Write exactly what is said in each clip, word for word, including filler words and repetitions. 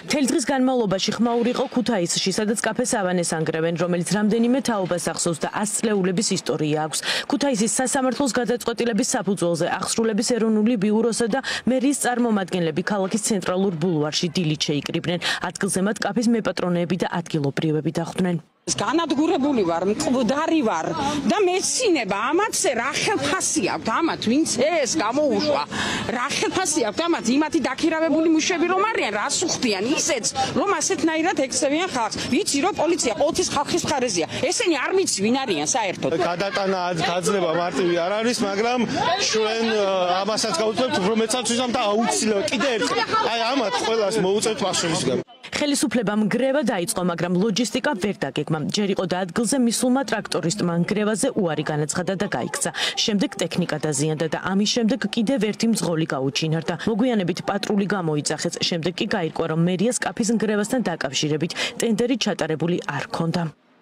მთელი დღის განმავლობაში ხმაური იყო ქუთაისში, სადაც კაფე სავანეს ანგრევენ, რომელიც რამდენიმე თაობას ახსოვს და ასწლეულების ისტორია აქვს. ქუთაისის სასამართლოს გადაწყვეტილების საფუძველზე აღსრულების ეროვნული ბიუროსა და მერიის წარმომადგენლები ქალაქის ცენტრალურ ბულვარში დილით შეიკრიბნენ. ადგილზე მათ კაფის მეპატრონეები და ადგილობრივები დახვდნენ. განადგურებული ვარ, მკვდარი ვარ და მეცინება ამათზე რა ხელფასი აქვს ამათ ვინც ეს გამოუშვა რა ხელფასი აქვს ამათ იმათი დაქირავებული მუშები რომ არიან რას უხდიან ისეც რომ ასეთნაირად ექცევიან ხალხს ვიცი რომ პოლიცია ყოველთვის ხალხის მხარეზეა ესენი არ მიცი ვინ არიან საერთოდ გადატანა გაძლება მარტივი არ არის მაგრამ ჩვენ ამასაც გავუწევთ უფრო მეცაც ვიზამ და აუცილებლად კიდე ერთხელ აი ამათ ყველას მოუწევთ პასუხისგან ხელისუფლებამ ნგრევა დაიწყო, მაგრამ ლოჯისტიკა ვერ დაგეგმა. ჯერ იყო და ადგილზე მისულმა ტრაქტორისტმა ნგრევაზე უარი განაცხადა და გაიქცა. შემდეგ ტექნიკა დაზიანდა და ამის შემდეგ კიდევ ერთი მძღოლი გაუჩინარდა. მოგვიანებით პატრული გამოიძახეს. შემდეგ კი გაირკვა, რომ მერიას კაფის ნგრევასთან დაკავშირებით ტენდერი ჩატარებული არ ჰქონდა.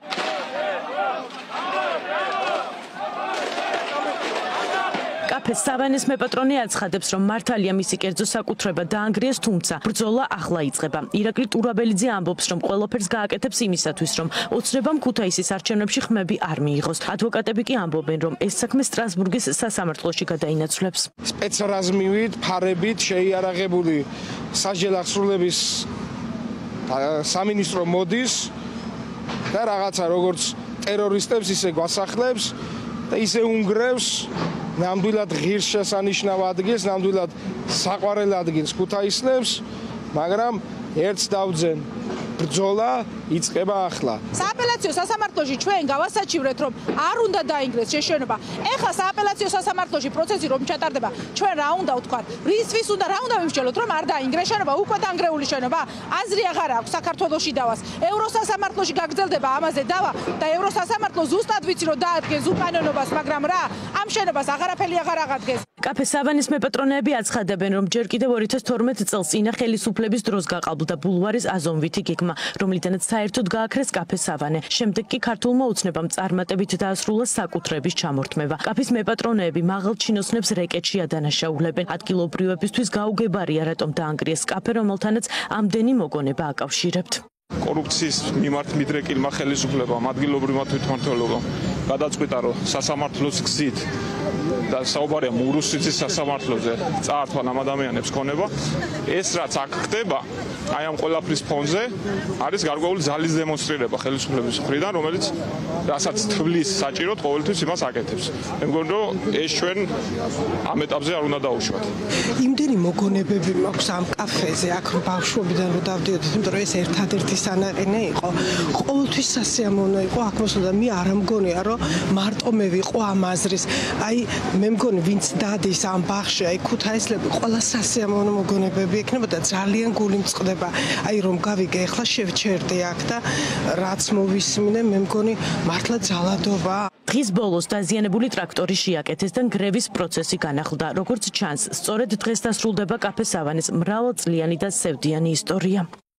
კაფეს სავანეს მეპატრონე აცხადებს, რომ მართალია მისი კერძო საკუთრება დაანგრიეს, თუმცა ბრძოლა ახლა იწყება. ირაკლი ტურაბელიძე ამბობს, რომ ყველაფერს გააკეთებს იმისათვის, რომ ოცნებამ ქუთაისის არჩევნებში ხმები არ მიიღოს. ადვოკატები კი ამბობენ, რომ ეს საქმე სტრასბურგის სასამართლოში გადაინაცვლებს. სპეცრაზმივით, ფარებით შეიარაღებული სასჯელ აღსრულების სამინისტრო მოდის და რაღაცა როგორც ტერორისტებს ისე გვასახლებს და ისე უნგრევს ნამდვილად ღირს შესანიშნავ ადგილს, ნამდვილად საყვარელ ადგილს ქუთაისლებს, მაგრამ ერთს დავძენ ბრძოლა იწყება ახლა. სააპელაციო სასამართლოში ჩვენ გავასაჩივრეთ, რომ არ უნდა დაინგრეს შეშენობა. ეხლა სააპელაციო სასამართლოში პროცესი რომ ჩატარდება, ჩვენ რა უნდა ვთქვათ? რისთვის უნდა რა უნდა ვიმსჯელოთ, რომ არ დაინგრეს შენობა, უკვე დაანგრეული შენობა? აზრი აღარ აქვს საქართველოში დავას. ევროსასამართლოში გაგრძელდება ამაზე დავა და ევროსასამართლო ზუსტად ვიცი რომ დაადგენს უკანონობას, მაგრამ რა? ამ შენობას აღარაფერი აღარ აღადგენს. კაფე სავანის მეპატრონეები აცხადებენ, რომ ჯერ კიდევ ორი ათას თორმეტ წელს წინა ხელისუფლების დროს გაყალბდა ბულვარის აზომვითი გეგმა, რომლიდანაც საერთოდ გააქრეს კაფე სავანე. შემდეგ კი ქართულმა ოცნებამ წარმატებით დაასრულა საკუთრების ჩამორთმევა. კაფის მეპატრონეები მაღალ ჩინოსნებს რეკეტში ადანაშაულებენ. ადგილობრივებისთვის გაუგებარია, რატომ დაანგრიეს კაფე, რომელთანაც ამდენი მოგონება აკავშირებთ. კორუფციის მიმართ მიდრეკილმა ხელისუფლებამ, ადგილობრივმა თვითმმართველობამ გადაწყვიტა, რომ სასამართლოს გზით და საუბარია მურუსიცის სასამართლოზე წაართვან ამ ადამიანებს ქონება. ეს რაც აქ ხდება, აი ამ ყველაფრის ფონზე არის გარკვეული ძალის დემონსტრირება ხელისუფლების მხრიდან, რომელიც რასაც თვლის საჭიროდ ყოველთვის იმას აკეთებს. მე მგონი, რომ ეს ჩვენ ამ ეტაპზე არ უნდა დაუშვათ. იმდენი მოგონებები მაქვს ამ კაფეზე, აქ ბავშვობიდან რომ დავდიოდით, იმიტომ რომ ეს ერთადერთი სანაყინე იყო. ყოველთვის სასიამოვნო იყო აქ მოსვლა და მე არ მგონია, რომ მარტო მე ვიყო ამ აზრის. აი მე მგონი ვინც დადის ამ ბაღში, აი ქუთაისლები ყველა სასიამოვნო მოგონებები ექნება და ძალიან გული მწყდება. აი რომ გავიგე, ახლა შევჩერდი აქ და რაც მოვისმინე, მე მგონი მართლა ძალადობა. დღის ბოლოს დაზიანებული ტრაქტორი შეაკეთეს და ნგრევის პროცესი განახლდა. როგორც ჩანს, სწორედ დღეს დასრულდება კაფე სავანის მრავალწლიანი და სევდიანი ისტორია.